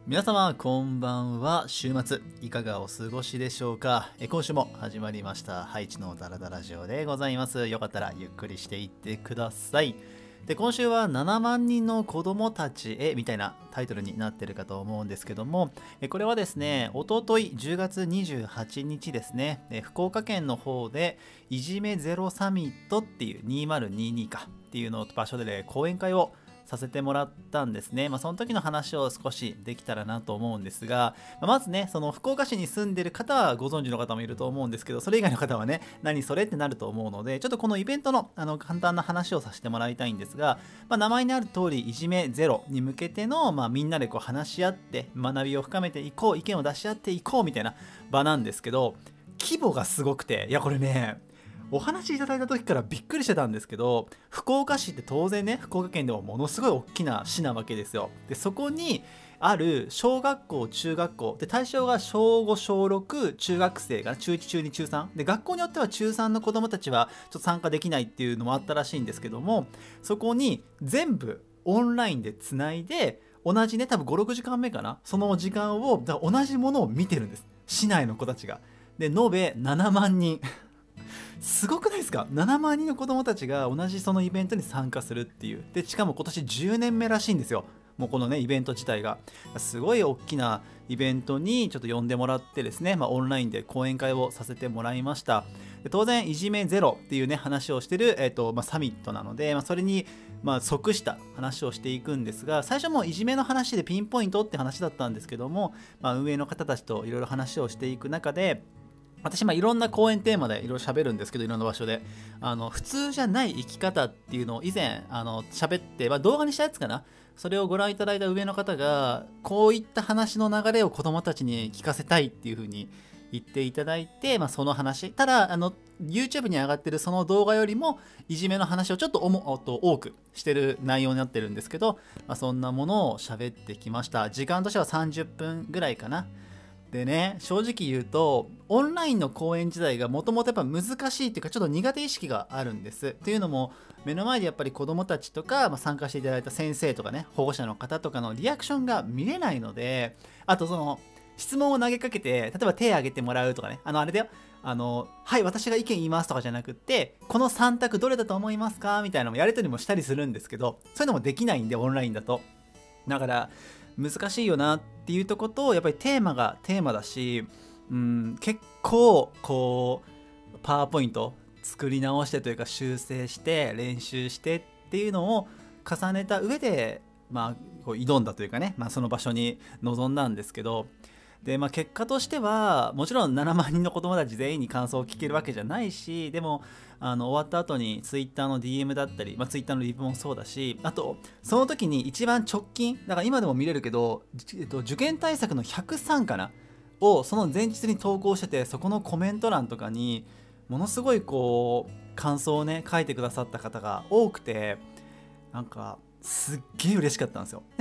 皆様こんばんは。週末いかがお過ごしでしょうか。今週も始まりましたハイチのダラダラジオでございます。よかったらゆっくりしていってください。で、今週は7万人の子供たちへみたいなタイトルになってるかと思うんですけども、これはですね、おととい10月28日ですね、福岡県の方でいじめゼロサミットっていう2022かっていうの場所で、講演会をさせてもらったんですね。その時の話を少しできたらなと思うんですが、まずね、その福岡市に住んでる方はご存知の方もいると思うんですけど、それ以外の方はね、何それってなると思うので、ちょっとこのイベントの簡単な話をさせてもらいたいんですが、名前にある通りいじめゼロに向けての、みんなでこう話し合って学びを深めていこう、意見を出し合っていこうみたいな場なんですけど、規模がすごくて、いやこれね、お話いただいた時からびっくりしてたんですけど、福岡市って当然ね、福岡県でもものすごい大きな市なわけですよ。で、そこにある小学校、中学校で、対象が小5、小6、中学生が中1、中2、中3で、学校によっては中3の子供たちはちょっと参加できないっていうのもあったらしいんですけども、そこに全部オンラインでつないで、同じね、多分5、6時間目かな、その時間を同じものを見てるんです、市内の子たちが。で、延べ7万人すごくないですか。7万人の子供たちが同じそのイベントに参加するっていう。で、しかも今年10年目らしいんですよ。もうこのね、イベント自体が。すごい大きなイベントにちょっと呼んでもらってですね、オンラインで講演会をさせてもらいました。で、当然、いじめゼロっていうね、話をしてる、サミットなので、それに、即した話をしていくんですが、最初もいじめの話でピンポイントって話だったんですけども、運営の方たちといろいろ話をしていく中で、私いろんな講演テーマでいろいろ喋るんですけど、いろんな場所で普通じゃない生き方っていうのを以前喋って、動画にしたやつかな、それをご覧いただいた上の方が、こういった話の流れを子どもたちに聞かせたいっていう風に言っていただいて、その話、ただYouTube に上がってるその動画よりもいじめの話をちょっと多くしてる内容になってるんですけど、そんなものを喋ってきました。時間としては30分ぐらいかな。でね、正直言うとオンラインの講演自体がもともとやっぱ難しいっていうか、ちょっと苦手意識があるんです。っていうのも、目の前でやっぱり子どもたちとか、参加していただいた先生とかね、保護者の方とかのリアクションが見れないので、あとその質問を投げかけて、例えば手を挙げてもらうとかね、あれだよ、はい、私が意見言いますとかじゃなくって、この3択どれだと思いますかみたいなのもやり取りもしたりするんですけど、そういうのもできないんで、オンラインだと。だから難しいよなっていうとこと、やっぱりテーマがテーマだし、結構こうパワーポイント作り直してというか、修正して練習してっていうのを重ねた上で、こう挑んだというかね、その場所に臨んだんですけど、で、結果としてはもちろん7万人の子供たち全員に感想を聞けるわけじゃないし、でも終わった後に Twitter の DM だったり、Twitter のリプもそうだし、あとその時に一番直近だから今でも見れるけど、受験対策の103かなをその前日に投稿してて、そこのコメント欄とかにものすごいこう感想をね書いてくださった方が多くて、なんかすっげえ嬉しかったんですよ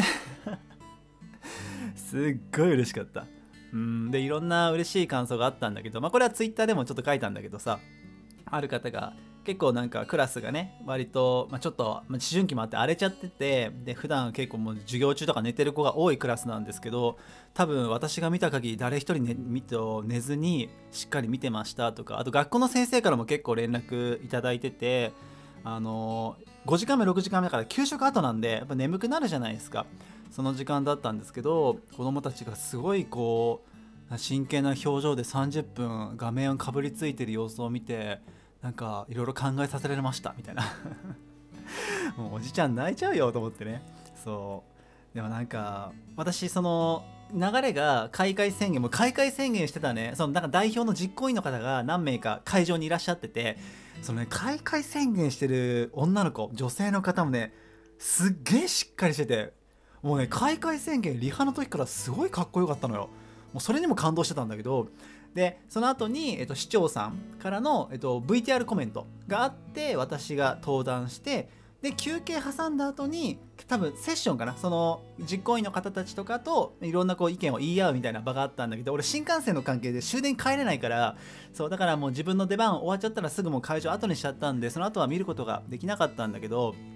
すっごい嬉しかった。で、いろんな嬉しい感想があったんだけど、これはツイッターでもちょっと書いたんだけどさ、ある方が結構なんかクラスがね、割と、ちょっと、思春期もあって荒れちゃってて、で、普段結構もう授業中とか寝てる子が多いクラスなんですけど、多分私が見た限り誰一人寝ずにしっかり見てましたとか、あと学校の先生からも結構連絡いただいてて、5時間目6時間目から給食後なんでやっぱ眠くなるじゃないですか。その時間だったんですけど、子供たちがすごいこう真剣な表情で30分画面をかぶりついてる様子を見て、なんかいろいろ考えさせられましたみたいなもうおじちゃん泣いちゃうよと思ってね。そうでもなんか私、その流れが開会宣言してたね、そのなんか代表の実行委員の方が何名か会場にいらっしゃってて、そのね、開会宣言してる女の子、女性の方もね、すっげえしっかりしてて、もうね、開会宣言リハの時からすごいかっこよかったのよ。もうそれにも感動してたんだけど、でその後に、市長さんからの、VTR コメントがあって、私が登壇して、で休憩挟んだ後に多分セッションかな、その実行委員の方たちとかといろんなこう意見を言い合うみたいな場があったんだけど、俺新幹線の関係で終電帰れないから、そうだからもう自分の出番終わっちゃったらすぐもう会場後にしちゃったんで、その後は見ることができなかったんだけど、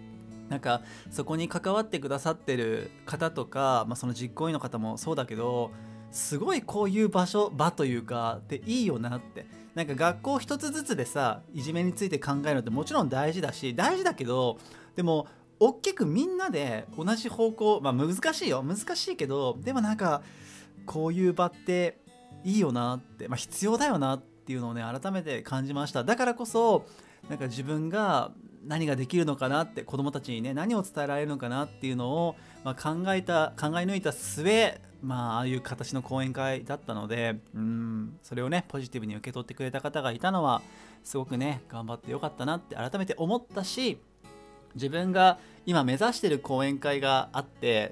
なんかそこに関わってくださってる方とか、その実行委員の方もそうだけど、すごいこういう場というかでいいよなって。なんか学校一つずつでさ、いじめについて考えるのってもちろん大事だけど、でも大きくみんなで同じ方向、難しいけど、でもなんかこういう場っていいよなって、必要だよなっていうのをね、改めて感じました。だからこそなんか自分が何ができるのかなって、子どもたちにね何を伝えられるのかなっていうのを、考え抜いた末、ああいう形の講演会だったので、それをねポジティブに受け取ってくれた方がいたのはすごくね頑張ってよかったなって改めて思ったし、自分が今目指してる講演会があって、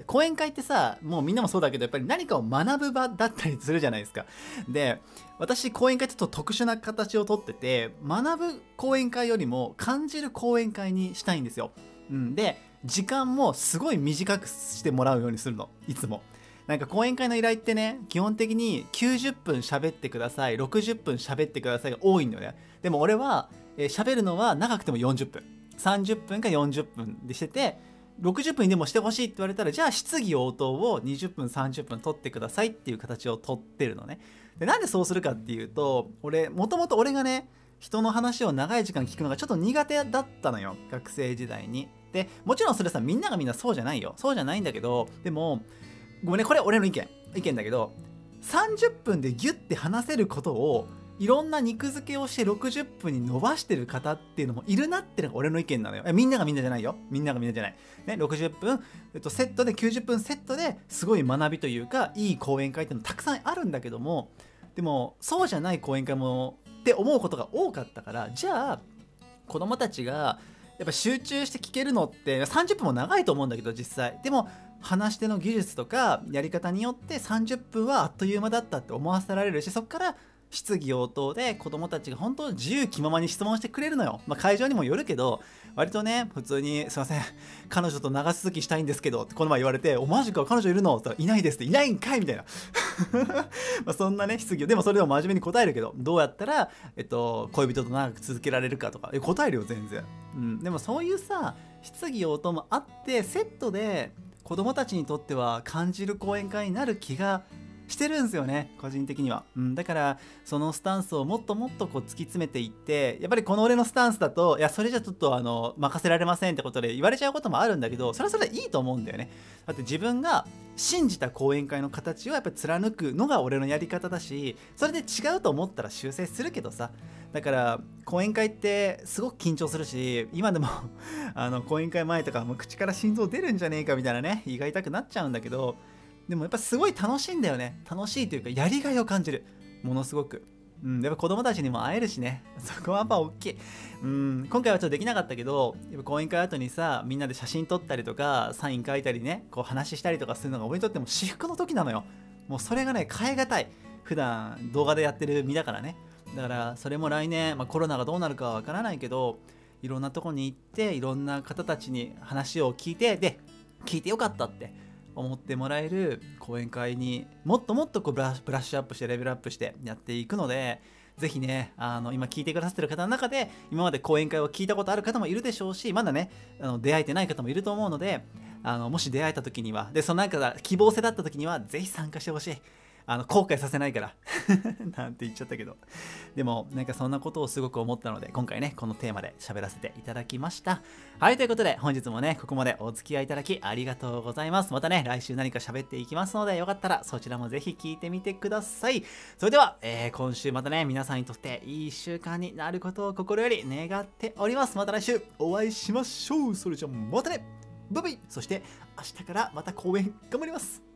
講演会ってさ、もうみんなもそうだけどやっぱり何かを学ぶ場だったりするじゃないですか。で、私講演会ってちょっと特殊な形をとってて、学ぶ講演会よりも感じる講演会にしたいんですよ。で、時間もすごい短くしてもらうようにするの、いつも。なんか講演会の依頼ってね、基本的に90分喋ってください、60分喋ってくださいが多いんだよね。でも俺は喋るのは長くても40分。30分か40分でしてて、60分にでもしてほしいって言われたら、じゃあ質疑応答を20分30分取ってくださいっていう形を取ってるのね。で、なんでそうするかっていうと、もともと俺がね、人の話を長い時間聞くのがちょっと苦手だったのよ、学生時代に。で、もちろんそれさ、みんながみんなそうじゃないよ。そうじゃないんだけど、でもごめんね、これ俺の意見だけど、30分でギュッて話せることをいろんな肉付けをして60分に伸ばしてる方っていうのもいるなっていうのが俺の意見なのよ。みんながみんなじゃないよ。みんながみんなじゃない。ね、60分、セットで90分セットですごい学びというか、いい講演会っていうのたくさんあるんだけども、でもそうじゃない講演会もって思うことが多かったから、じゃあ子供たちがやっぱ集中して聞けるのって30分も長いと思うんだけど実際。でも話し手の技術とかやり方によって30分はあっという間だったって思わせられるし、そこから質疑応答で子供たちが本当自由気ままに質問してくれるのよ。会場にもよるけど、割とね、普通にすいません、彼女と長続きしたいんですけどってこの前言われて、おマジか彼女いるのって言ったら、いないですって、いないんかいみたいなそんなね質疑を、でもそれでも真面目に答えるけど、どうやったら恋人と長く続けられるかとか答えるよ全然。でもそういうさ質疑応答もあってセットで子供たちにとっては感じる講演会になる気がしてるんですよね、個人的には。だからそのスタンスをもっともっとこう突き詰めていって、やっぱりこの俺のスタンスだと、いやそれじゃちょっと任せられませんってことで言われちゃうこともあるんだけど、それはそれでいいと思うんだよね。だって自分が信じた講演会の形をやっぱり貫くのが俺のやり方だし、それで違うと思ったら修正するけどさ。だから講演会ってすごく緊張するし、今でも講演会前とかもう口から心臓出るんじゃねえかみたいなね、胃が痛くなっちゃうんだけど、でもやっぱすごい楽しいんだよね。楽しいというかやりがいを感じる、ものすごく。やっぱ子供たちにも会えるしね、そこはやっぱ大きい。今回はちょっとできなかったけど、やっぱ講演会後にさ、みんなで写真撮ったりとかサイン書いたりね、こう話したりとかするのが俺にとっても至福の時なのよ。もうそれがね変えがたい。普段動画でやってる身だからね。だからそれも来年、コロナがどうなるかはわからないけど、いろんなとこに行っていろんな方たちに話を聞いて、で聞いてよかったって思ってもらえる講演会にもっともっとこうブラッシュアップしてレベルアップしてやっていくので、ぜひね今聞いてくださってる方の中で今まで講演会を聞いたことある方もいるでしょうし、まだね出会えてない方もいると思うので、もし出会えた時には、でそのなんか希望性だった時にはぜひ参加してほしい。後悔させないからなんて言っちゃったけど、でもなんかそんなことをすごく思ったので、今回ねこのテーマで喋らせていただきました。はい、ということで本日もねここまでお付き合いいただきありがとうございます。またね来週何か喋っていきますので、よかったらそちらもぜひ聞いてみてください。それでは、今週またね皆さんにとっていい1週間になることを心より願っております。また来週お会いしましょう。それじゃまたね、バイバイ。そして明日からまた公演頑張ります。